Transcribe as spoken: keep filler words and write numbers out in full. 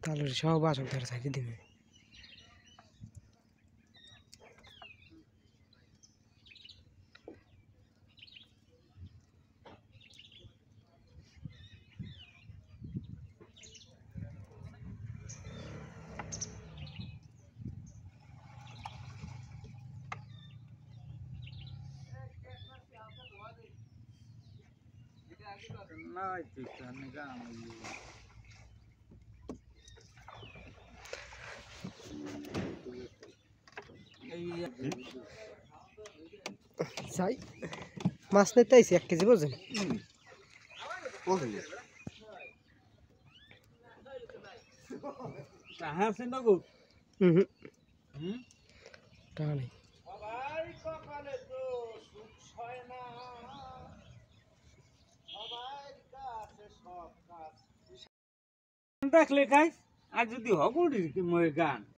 তাহলে সব আসক ধরে থাকি দিবে যাই মাছ নিতে আইছি এক কেজি বুঝছেন টাকা নেই দেখলে গাইস আর যদি হগুড়ির গান